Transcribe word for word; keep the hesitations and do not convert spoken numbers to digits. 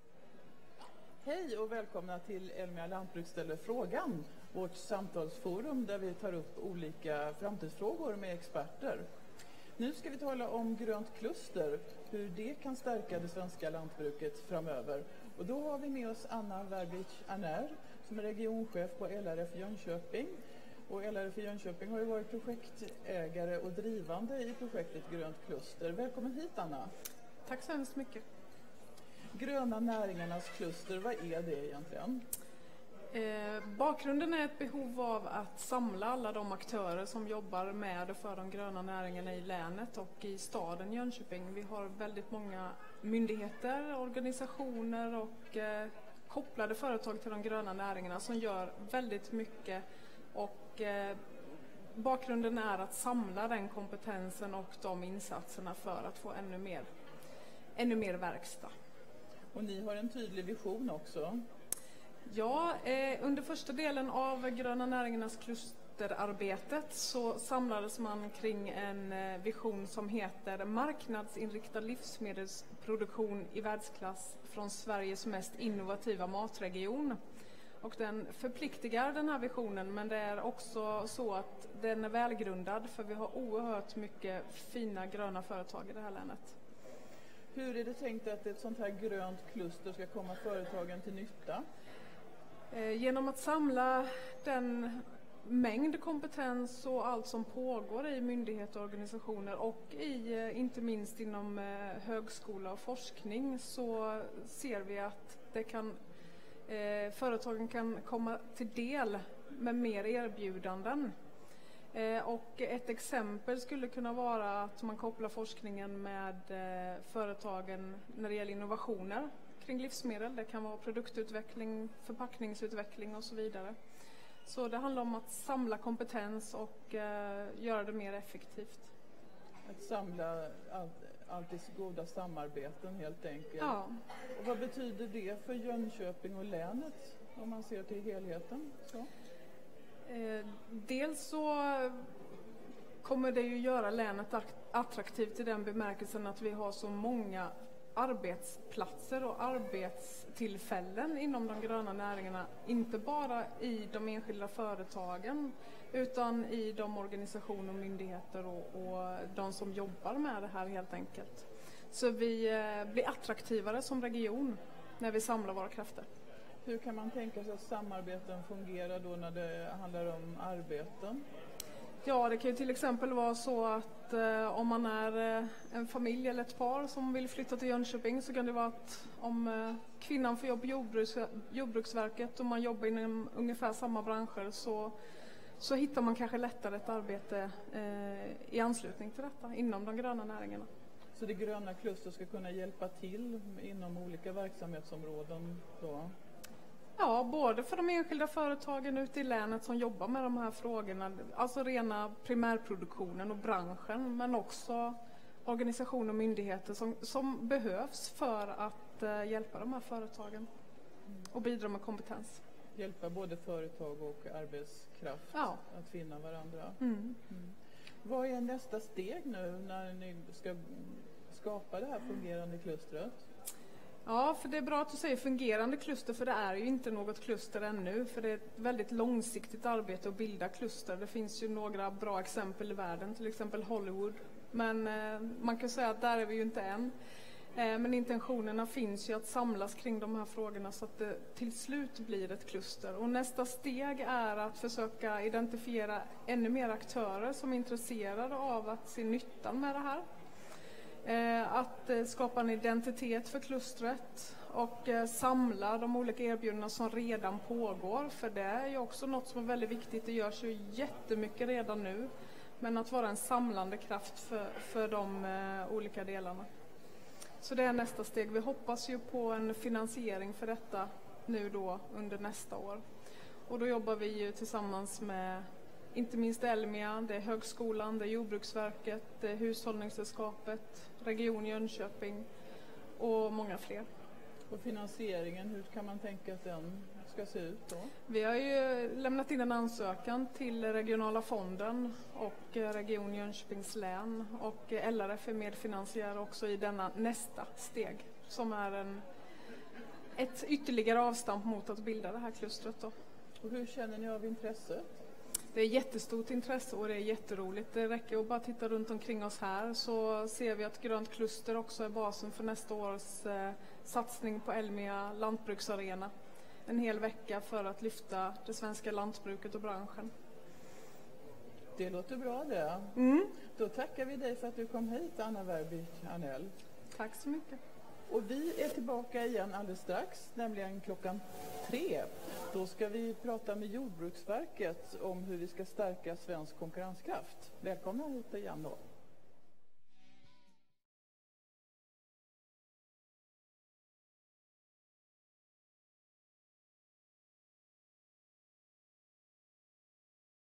Hej och välkomna till Elmia Lantbruk ställer frågan, vårt samtalsforum där vi tar upp olika framtidsfrågor med experter. Nu ska vi tala om grönt kluster, hur det kan stärka det svenska lantbruket framöver. Och då har vi med oss Anna Verbic-Aner som är regionchef på L R F Jönköping. Och L R F Jönköping har ju varit projektägare och drivande i projektet Grönt kluster. Välkommen hit, Anna. Tack så hemskt mycket. Gröna näringarnas kluster, vad är det egentligen? Eh, bakgrunden är ett behov av att samla alla de aktörer som jobbar med och för de gröna näringarna i länet och i staden Jönköping. Vi har väldigt många myndigheter, organisationer och eh, kopplade företag till de gröna näringarna som gör väldigt mycket. Och eh, bakgrunden är att samla den kompetensen och de insatserna för att få ännu mer, ännu mer verkstad. Och ni har en tydlig vision också. Ja, eh, under första delen av gröna näringarnas klusterarbetet så samlades man kring en eh, vision som heter marknadsinriktad livsmedelsproduktion i världsklass från Sveriges mest innovativa matregion. Och den förpliktigar den här visionen, men det är också så att den är välgrundad för vi har oerhört mycket fina gröna företag i det här länet. Hur är det tänkt att ett sånt här grönt kluster ska komma företagen till nytta? Genom att samla den mängd kompetens och allt som pågår i myndigheter och organisationer och i, inte minst inom högskola och forskning, så ser vi att det kan, eh, företagen kan komma till del med mer erbjudanden. Eh, och ett exempel skulle kunna vara att man kopplar forskningen med eh, företagen när det gäller innovationer kring livsmedel. Det kan vara produktutveckling, förpackningsutveckling och så vidare. Så det handlar om att samla kompetens och eh, göra det mer effektivt. Att samla allt, alltid goda samarbeten helt enkelt. Ja. Och vad betyder det för Jönköping och länet om man ser till helheten? Så? Eh, dels så kommer det ju göra länet attraktivt i den bemärkelsen att vi har så många arbetsplatser och arbetstillfällen inom de gröna näringarna, inte bara i de enskilda företagen utan i de organisationer och myndigheter och, och de som jobbar med det här helt enkelt. Så vi eh, blir attraktivare som region när vi samlar våra krafter. Hur kan man tänka sig att samarbeten fungerar då när det handlar om arbeten? Ja, det kan ju till exempel vara så att eh, om man är eh, en familj eller ett par som vill flytta till Jönköping, så kan det vara att om eh, kvinnan får jobb på jordbruks, Jordbruksverket och man jobbar inom ungefär samma branscher, så, så hittar man kanske lättare ett arbete eh, i anslutning till detta inom de gröna näringarna. Så det gröna klustret ska kunna hjälpa till inom olika verksamhetsområden då? Ja, både för de enskilda företagen ute i länet som jobbar med de här frågorna, alltså rena primärproduktionen och branschen, men också organisationer och myndigheter som, som behövs för att uh, hjälpa de här företagen och bidra med kompetens. Hjälpa både företag och arbetskraft ja. att finna varandra. Mm. Mm. Vad är nästa steg nu när ni ska skapa det här fungerande klustret? Ja, för det är bra att du säger fungerande kluster, för det är ju inte något kluster ännu, för det är ett väldigt långsiktigt arbete att bilda kluster. Det finns ju några bra exempel i världen, till exempel Hollywood, men eh, man kan säga att där är vi ju inte än. Eh, men intentionerna finns ju att samlas kring de här frågorna så att det till slut blir ett kluster. Och nästa steg är att försöka identifiera ännu mer aktörer som är intresserade av att se nyttan med det här. Att skapa en identitet för klustret och samla de olika erbjudandena som redan pågår, för det är ju också något som är väldigt viktigt. Det görs ju jättemycket redan nu, men att vara en samlande kraft för, för de uh, olika delarna. Så det är nästa steg. Vi hoppas ju på en finansiering för detta nu då under nästa år. Och då jobbar vi ju tillsammans med inte minst Elmia, det är högskolan, det är Jordbruksverket, det är Hushållningssällskapet, Region Jönköping och många fler. Och finansieringen, hur kan man tänka att den ska se ut då? Vi har ju lämnat in en ansökan till regionala fonden och Region Jönköpings län, och L R F är medfinansiär också i denna nästa steg som är en ett ytterligare avstamp mot att bilda det här klustret då. Och hur känner ni av intresset? Det är jättestort intresse och det är jätteroligt. Det räcker att bara titta runt omkring oss här så ser vi att Grönt kluster också är basen för nästa års eh, satsning på Elmia lantbruksarena. En hel vecka för att lyfta det svenska lantbruket och branschen. Det låter bra det. Mm. Då tackar vi dig för att du kom hit, Anna Werbich Arnell. Tack så mycket. Och vi är tillbaka igen alldeles strax, nämligen klockan tre. Då ska vi prata med Jordbruksverket om hur vi ska stärka svensk konkurrenskraft. Välkomna hit igen då.